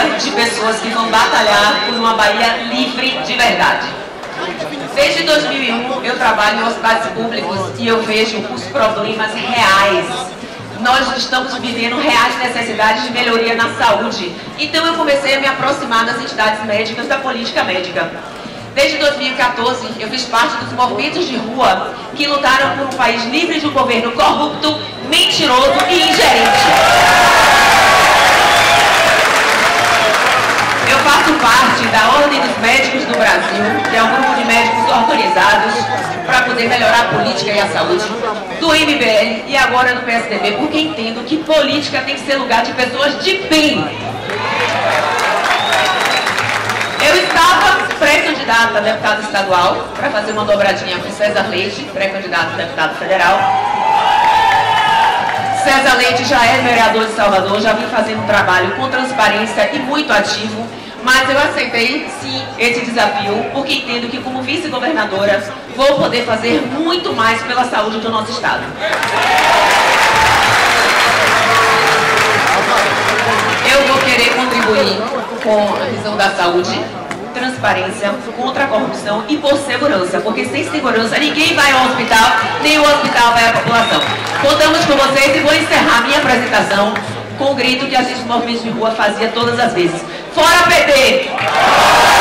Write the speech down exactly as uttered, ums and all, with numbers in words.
de pessoas que vão batalhar por uma Bahia livre de verdade. Desde dois mil e um eu trabalho em hospitais públicos e eu vejo os problemas reais. Nós estamos vivendo reais necessidades de melhoria na saúde. Então eu comecei a me aproximar das entidades médicas da política médica. Desde dois mil e quatorze, eu fiz parte dos movimentos de rua que lutaram por um país livre de um governo corrupto, mentiroso e ingerente. Eu faço parte da Ordem dos Médicos do Brasil, que é um grupo de médicos organizados para poder melhorar a política e a saúde, do M B L e agora do P S D B, porque entendo que política tem que ser lugar de pessoas de bem. Eu estava pré-candidata a deputada estadual para fazer uma dobradinha com César Leite, pré-candidato a deputado federal. César Leite já é vereador de Salvador, já vim fazendo um trabalho com transparência e muito ativo, mas eu aceitei sim esse desafio, porque entendo que como vice-governadora vou poder fazer muito mais pela saúde do nosso estado. Eu vou querer contribuir com a visão da saúde, transparência, contra a corrupção e por segurança, porque sem segurança ninguém vai ao hospital, nem o hospital vai à população. Contamos com vocês e vou encerrar minha apresentação com o grito que a gente do movimento de rua fazia todas as vezes. Fora P T!